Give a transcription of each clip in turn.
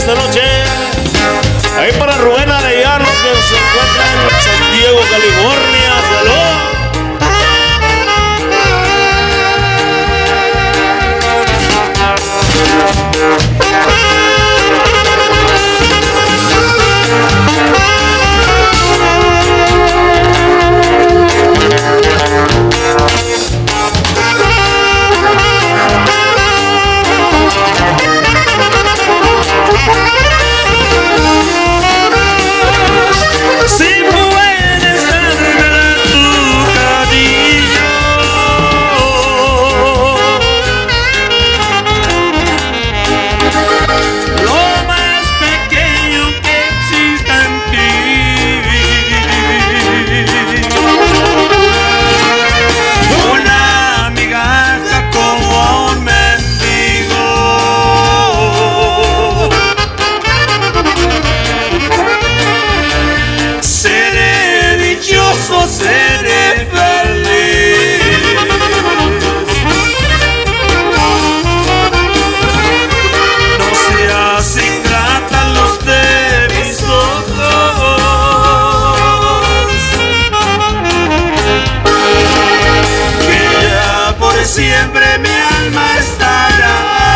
esta noche. Ahí para Rubén Arellano, que se encuentra en San Diego, California. ¡Salud! Seré feliz. No seas ingrata a luz de mis ojos, que ya por siempre mi alma estará.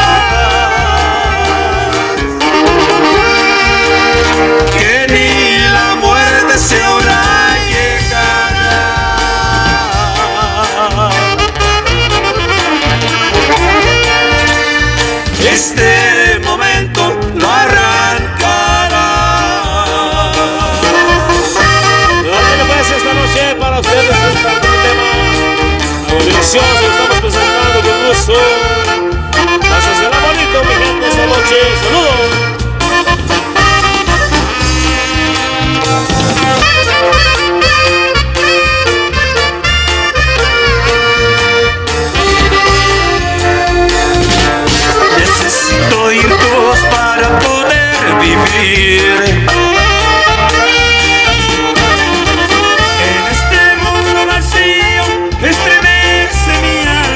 Que ni la muerte se habrá. Este momento lo arrancará. Bueno, pues esta noche para ustedes un tema delicioso. Estamos presentando con gusto. Gracias a la bonito, mi gente, esta noche. ¡Saludos! Necesito oír tu voz para poder vivir. En este mundo vacío que estremece mi alma.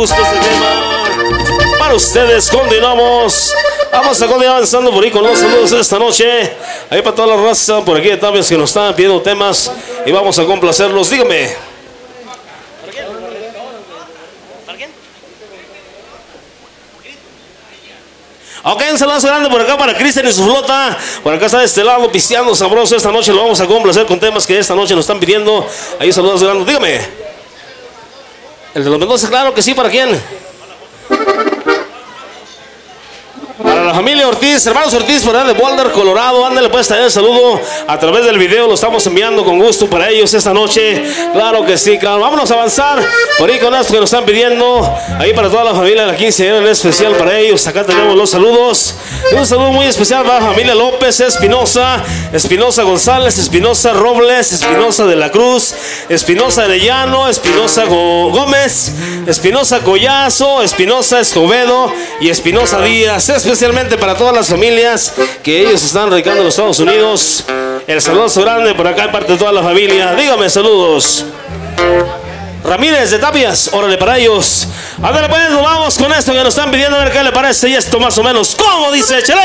gusto este tema. Para ustedes, continuamos. Vamos a continuar avanzando por ahí con los saludos de esta noche. Ahí para toda la raza por aquí de Tapias que nos están pidiendo temas. Y vamos a complacerlos. Dígame. Ok, un saludo grande por acá para Cristian y su flota. Por acá está de este lado pisteando sabroso. Esta noche lo vamos a complacer con temas que esta noche nos están pidiendo. Ahí saludos grandes. Dígame. El de los Mendoza, claro que sí. ¿Para quién? Para la familia Ortiz, hermanos Ortiz, por allá de Boulder, Colorado. Ándale pues también el saludo a través del video. Lo estamos enviando con gusto para ellos esta noche. Claro que sí, claro. Vámonos a avanzar por ahí con esto que nos están pidiendo. Ahí para toda la familia de la quinceañera en especial para ellos. Acá tenemos los saludos. Y un saludo muy especial para la familia López, Espinosa González, Espinosa Robles, Espinosa de la Cruz, Espinosa Arellano, Espinosa Gómez, Espinosa Collazo, Espinosa Escobedo y Espinosa Díaz. Especialmente para todas las familias que ellos están radicando en los Estados Unidos. El saludo grande por acá en parte de toda la familia. Dígame saludos. Ramírez de Tapias, órale para ellos. Ándale pues, nos vamos con esto que nos están pidiendo, a ver qué le parece. Y esto más o menos, como dice, échale.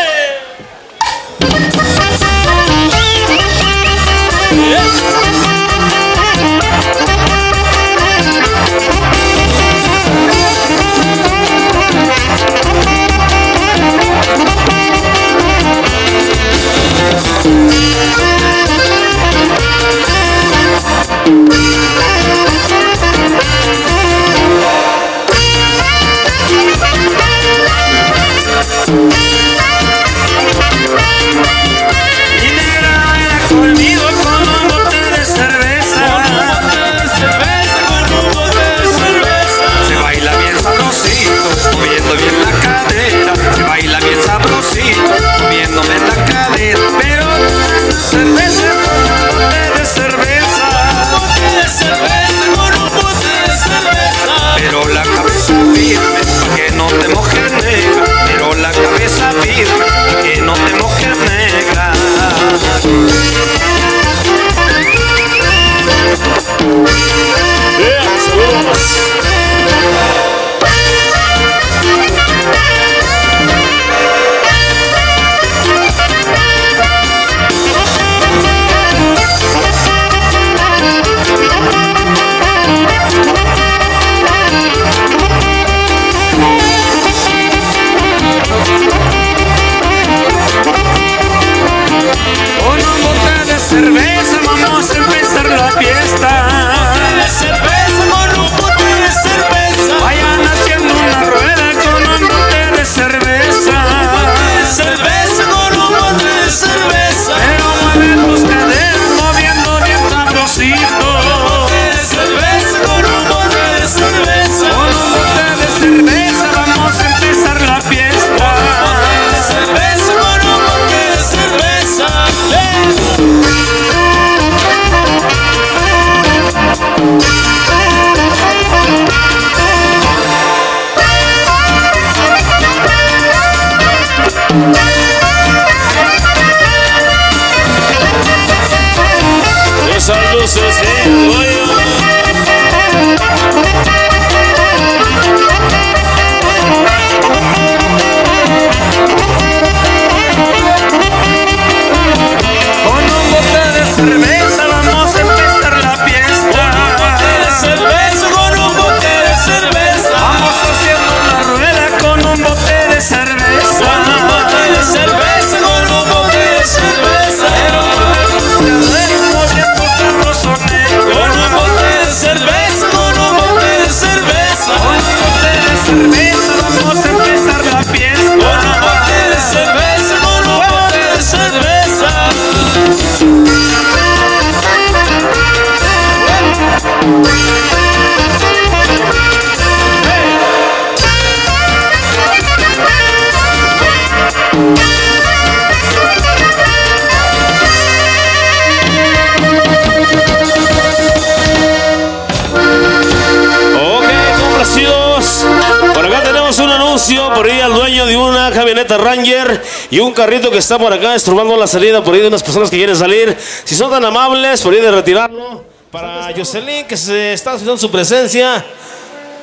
Por ahí al dueño de una camioneta Ranger y un carrito que está por acá estorbando la salida por ahí de unas personas que quieren salir. Si son tan amables, por ahí de retirarlo. Para Jocelyn, que se está haciendo su presencia.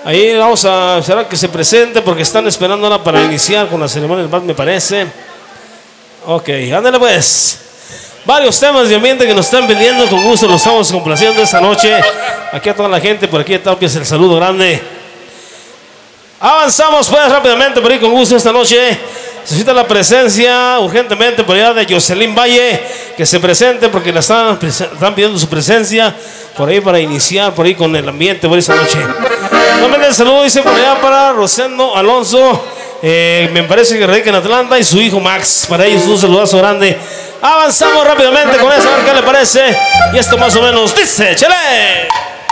Ahí vamos a esperar que se presente porque están esperando ahora para iniciar con la ceremonia del vals, me parece. Ok, ándale pues. Varios temas de ambiente que nos están pidiendo, con gusto los estamos complaciendo esta noche. Aquí a toda la gente, por aquí de Tapias, el saludo grande. Avanzamos pues rápidamente por ahí con gusto esta noche. Necesita la presencia urgentemente por allá de Jocelyn Valle, que se presente porque la están pidiendo su presencia por ahí para iniciar por ahí con el ambiente por esta noche. Nuevamente el saludo dice por allá para Rosendo Alonso, me parece que radica en Atlanta, y su hijo Max. Para ellos un saludazo grande. Avanzamos rápidamente con eso, a ver qué le parece. Y esto más o menos dice, ¡chale!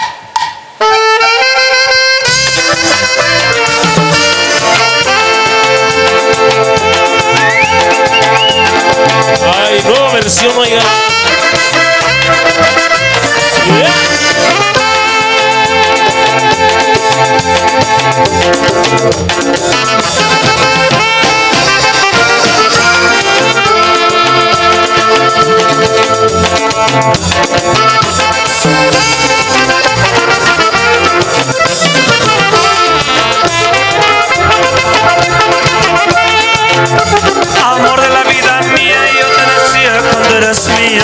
Ay, nueva versión, oiga. Amor de la vida mía, yo te decía cuando eras mía,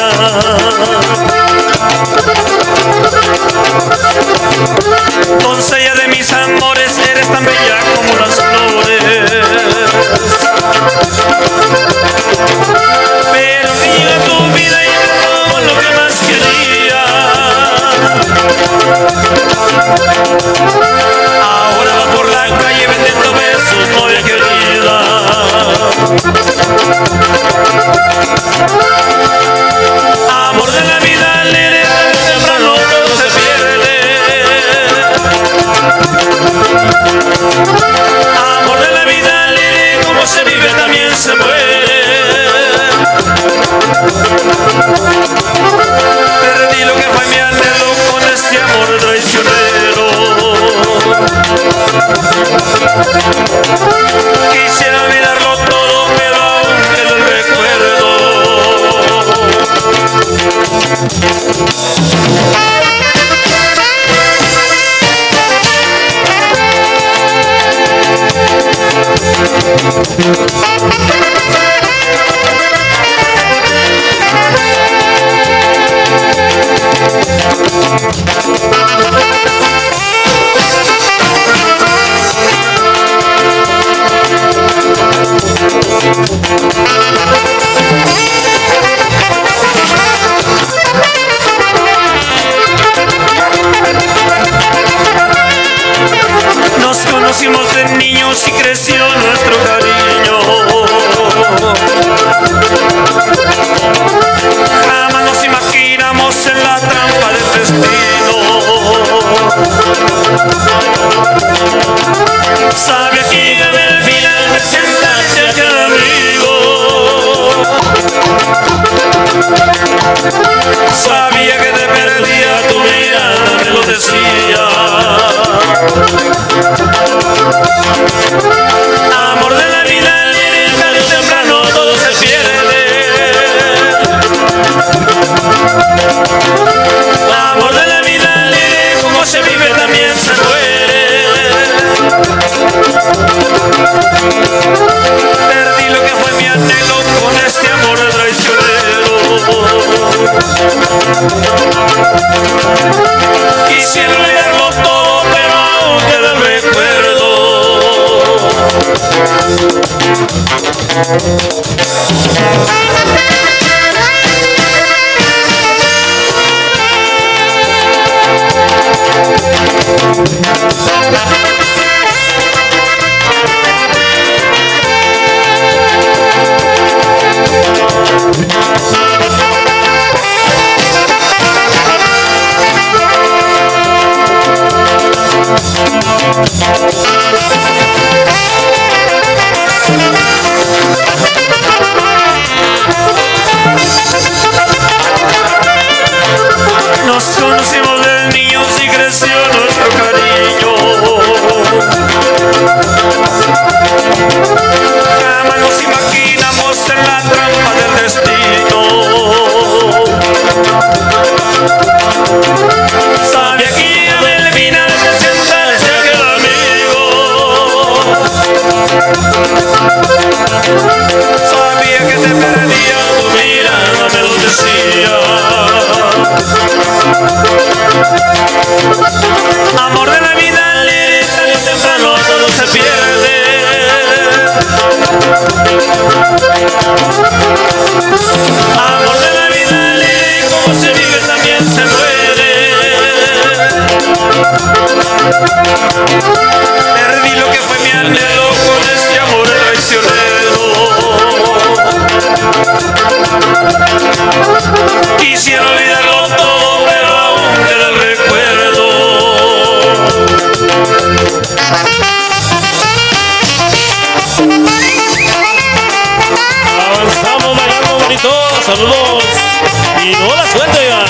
saludos. Y no la suelta ya.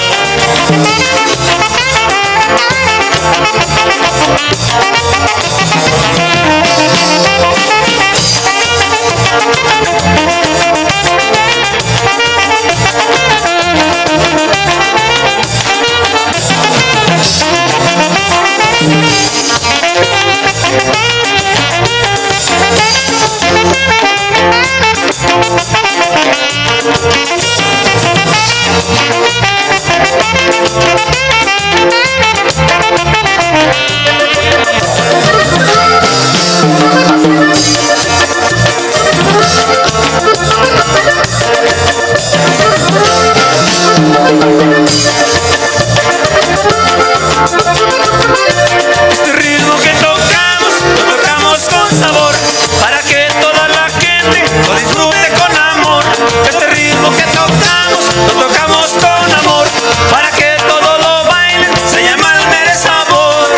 Este ritmo que tocamos, lo tocamos con sabor, para que toda la gente lo disfrute con amor. Este ritmo que tocamos, lo tocamos con amor, para que todos lo bailen, se llama el mere sabor.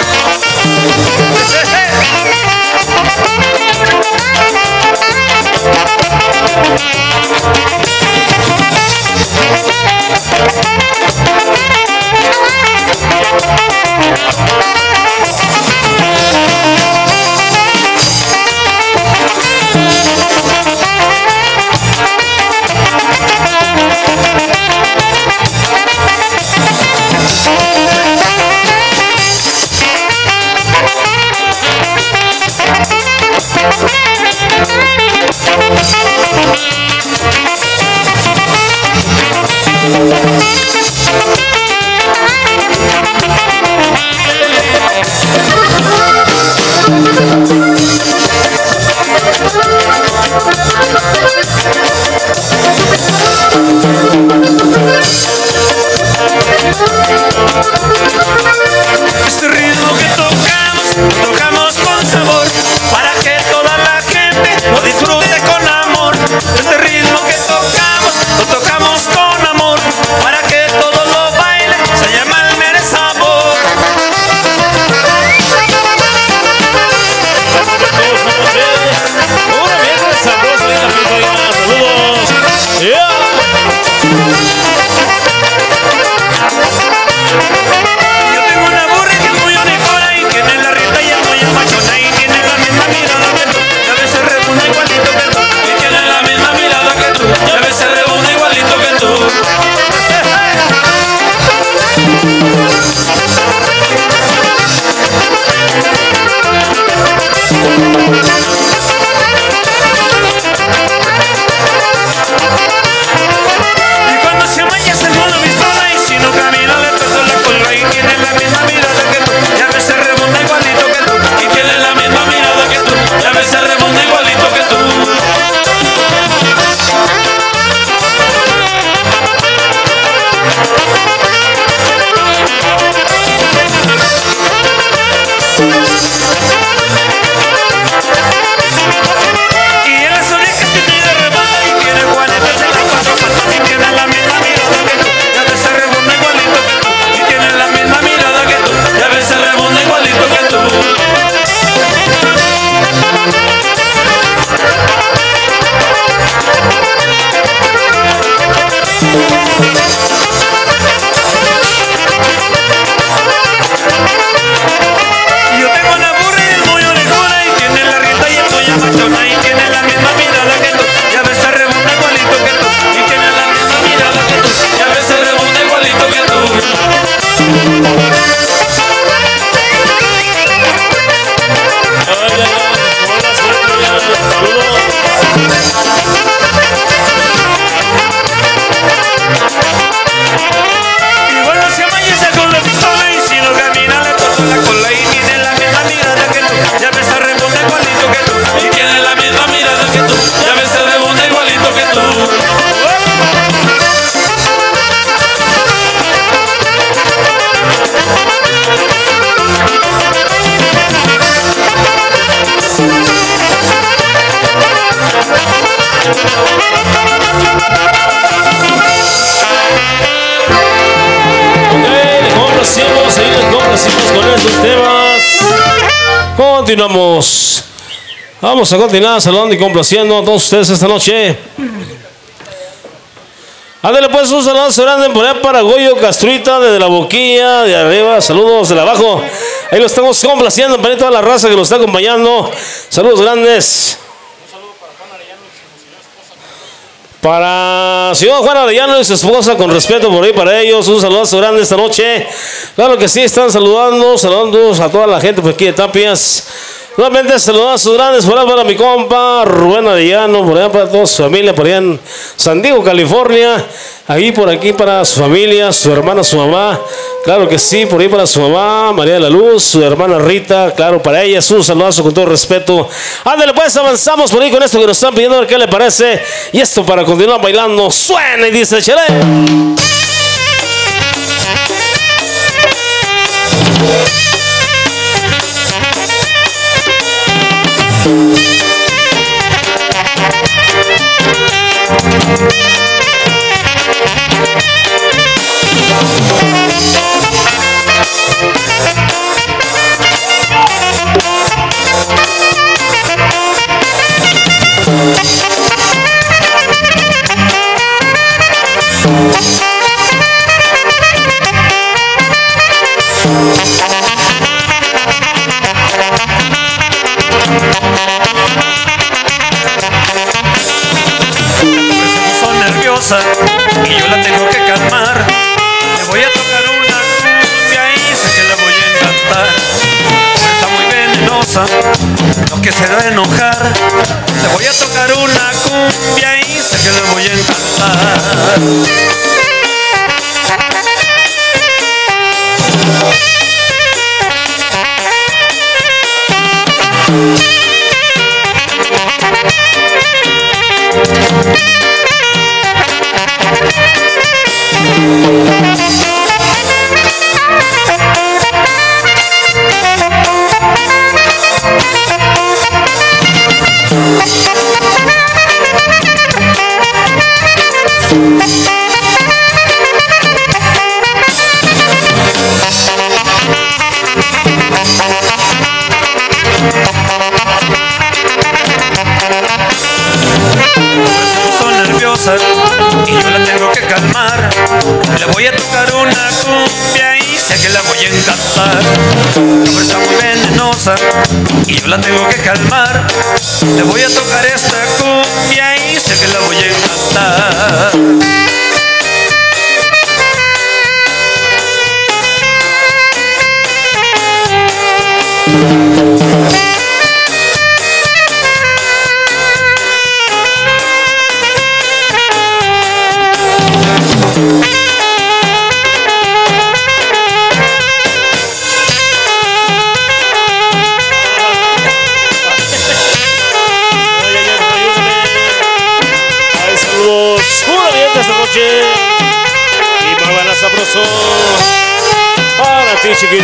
Este ritmo que tocamos, lo tocamos con sabor, para que toda la gente lo disfrute con amor. Este ritmo que tocamos, lo tocamos con amor, para que todos lo bailen, se llama el mere sabor. Una viernes sabroso, saludos. Yeah. Yo tengo una burra que es muy uniforme y tiene la rienda y es muy machona y tiene la misma mirada que tú, y a veces rebunda igualito que tú, y tiene la misma mirada que tú, y a veces rebunda igualito que tú. Y cuando se baña se pone pistola y si no camina le pesa la cola y tiene la misma mirada que tú, y a veces rebunda igualito que tú, y tiene la misma mirada que tú, y a veces rebunda igualito que tú. Y en las orejas tiene de rebanda y tiene juanetas en las cuatro patas y tiene la misma mirada que tú, y a veces rebunda igualito que tú, y tiene la misma mirada que tú, y a veces rebunda igualito que tú. Yo tengo una burra y es muy orejona y tiene la rienda y es muy machona y tiene la misma mirada que tú, y a veces rebunda igualito que tú, y tiene la misma mirada que tú, y a veces rebunda igualito que tú. Igual no se amanece con la pistola y si no camina le corta la cola y tiene la misma mirada que tú, y a veces rebunda igualito que tú, y tiene la misma mirada que tú, y a veces rebunda igualito que tú. Seguimos con estos temas. Continuamos. Vamos a continuar saludando y complaciendo a todos ustedes esta noche. Ándale pues, un saludo grande por allá para Goyo Castruita, desde la boquilla de arriba, saludos de abajo. Ahí lo estamos complaciendo para toda la raza que nos está acompañando. Saludos grandes. Para señor Juan Arellano y su esposa, con respeto por ahí para ellos, un saludazo grande esta noche. Claro que sí, están saludando a toda la gente por aquí de Tapias. Nuevamente saludazos grandes por allá para mi compa Rubén Arellano, por allá para toda su familia, por allá en San Diego, California. Ahí por aquí para su familia, su hermana, su mamá. Claro que sí, por ahí para su mamá, María de la Luz, su hermana Rita. Claro, para ellas un saludazo con todo respeto. Ándale pues, avanzamos por ahí con esto que nos están pidiendo, a ver qué le parece. Y esto para continuar bailando, suena y dice chale. Y yo la tengo que calmar. Le voy a tocar una cumbia y sé que la voy a encantar. Está muy venenosa, no quisiera enojar. Le voy a tocar una cumbia y sé que la voy a encantar. Y yo la tengo que calmar. Le voy a tocar una cumbia y sé que la voy a encantar. No está muy venenosa y yo la tengo que calmar. Le voy a tocar esta cumbia y sé que la voy a encantar. Y más buena sabroso para ti, chiquita.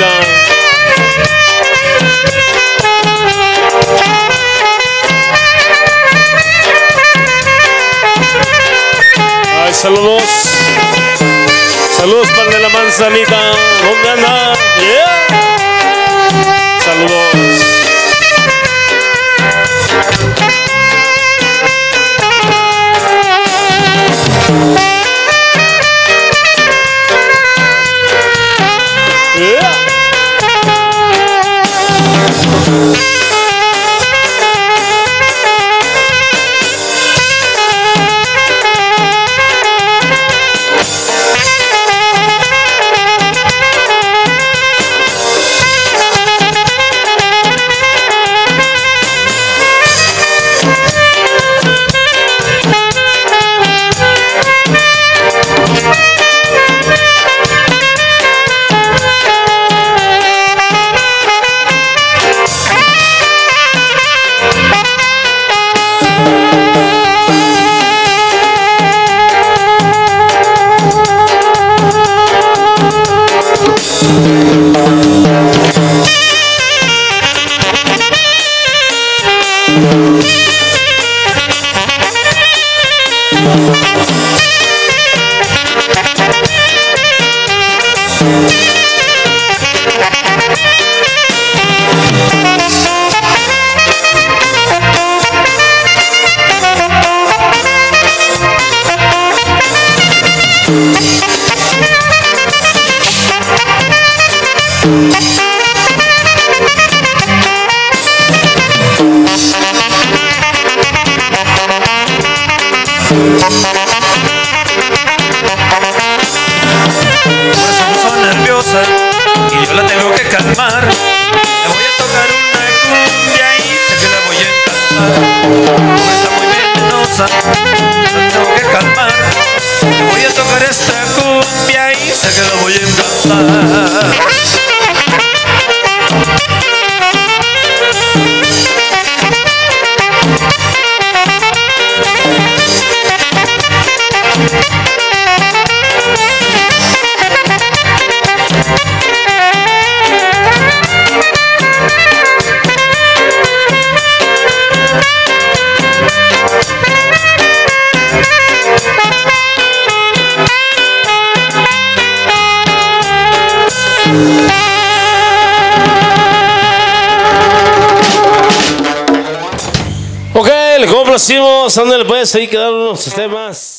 Ay, saludos. Saludos para el de la manzanita. ¿Dónde anda? Yeah. Saludos. Se puso nerviosa y yo la tengo que calmar. Le voy a tocar una cumbia y sé que la voy a encantar. Como está muy venenosa, la tengo que calmar. Le voy a tocar esta cumbia y sé que la voy a encantar. Ok, le complacimos. Ándale pues, ahí quedaron los sistemas.